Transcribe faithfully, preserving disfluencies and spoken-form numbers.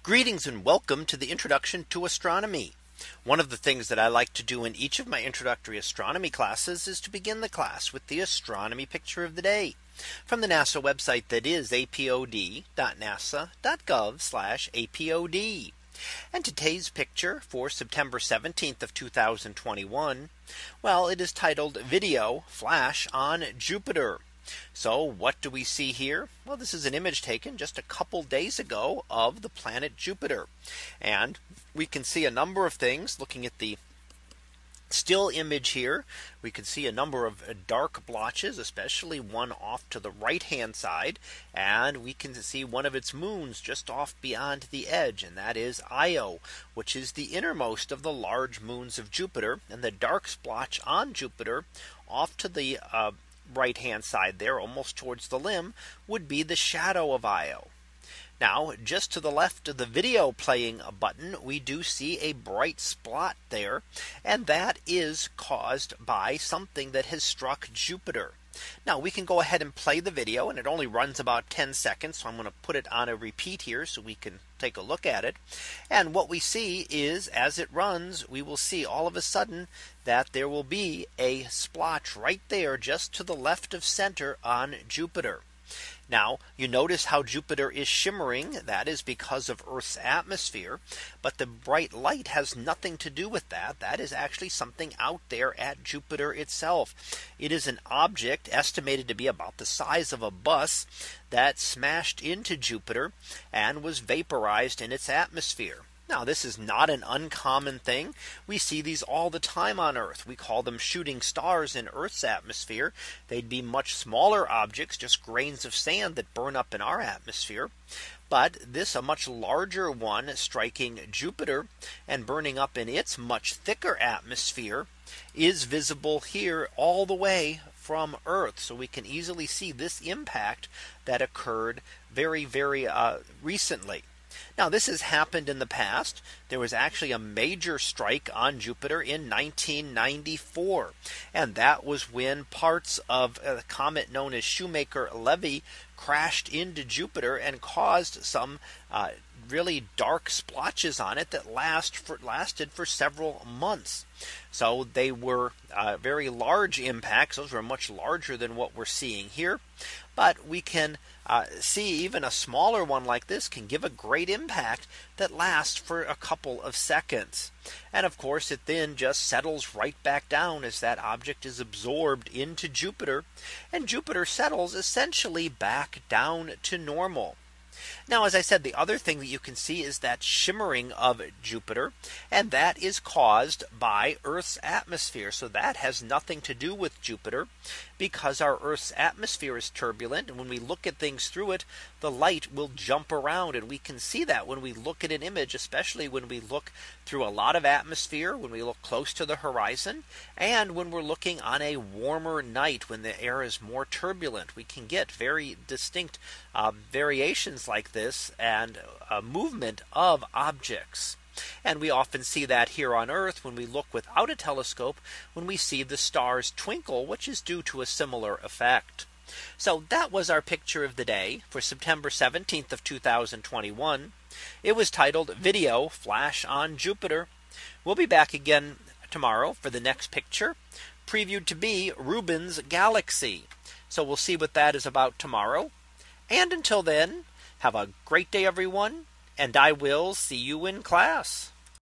Greetings and welcome to the introduction to astronomy. One of the things that I like to do in each of my introductory astronomy classes is to begin the class with the astronomy picture of the day from the NASA website, that is a p o d dot nasa dot gov slash A P O D. And today's picture for September seventeenth of two thousand twenty-one. Well, it is titled Video Flash on Jupiter. So what do we see here? Well, this is an image taken just a couple days ago of the planet Jupiter. And we can see a number of things looking at the still image here. We can see a number of dark blotches, especially one off to the right hand side. And we can see one of its moons just off beyond the edge. And that is Io, which is the innermost of the large moons of Jupiter. And the dark splotch on Jupiter off to the uh, right hand side there, almost towards the limb, would be the shadow of Io. Now, just to the left of the video playing button, we do see a bright spot there, and that is caused by something that has struck Jupiter. Now we can go ahead and play the video, and it only runs about ten seconds. So I'm going to put it on a repeat here so we can take a look at it. And what we see is, as it runs, we will see all of a sudden that there will be a splotch right there just to the left of center on Jupiter. Now you notice how Jupiter is shimmering. That is because of Earth's atmosphere. But the bright light has nothing to do with that. That is actually something out there at Jupiter itself. It is an object estimated to be about the size of a bus that smashed into Jupiter and was vaporized in its atmosphere. Now, this is not an uncommon thing. We see these all the time on Earth. We call them shooting stars in Earth's atmosphere. They'd be much smaller objects, just grains of sand that burn up in our atmosphere. But this, a much larger one, striking Jupiter and burning up in its much thicker atmosphere, is visible here all the way from Earth. So we can easily see this impact that occurred very, very uh, recently. Now, this has happened in the past. There was actually a major strike on Jupiter in nineteen ninety-four. And that was when parts of a comet known as Shoemaker-Levy crashed into Jupiter and caused some uh, really dark splotches on it that last for, lasted for several months. So they were uh, very large impacts. Those were much larger than what we're seeing here. But we can uh, see even a smaller one like this can give a great impact that lasts for a couple of seconds. And of course, it then just settles right back down as that object is absorbed into Jupiter. And Jupiter settles essentially back down to normal. Now, as I said, the other thing that you can see is that shimmering of Jupiter, and that is caused by Earth's atmosphere. So that has nothing to do with Jupiter, because our Earth's atmosphere is turbulent. And when we look at things through it, the light will jump around. And we can see that when we look at an image, especially when we look through a lot of atmosphere, when we look close to the horizon, and when we're looking on a warmer night, when the air is more turbulent, we can get very distinct uh, variations like this and a movement of objects. And we often see that here on Earth when we look without a telescope, when we see the stars twinkle, which is due to a similar effect. So that was our picture of the day for September seventeenth of two thousand twenty-one. It was titled Video Flash on Jupiter. We'll be back again tomorrow for the next picture, previewed to be Rubin's galaxy. So we'll see what that is about tomorrow. And until then, have a great day, everyone, and I will see you in class.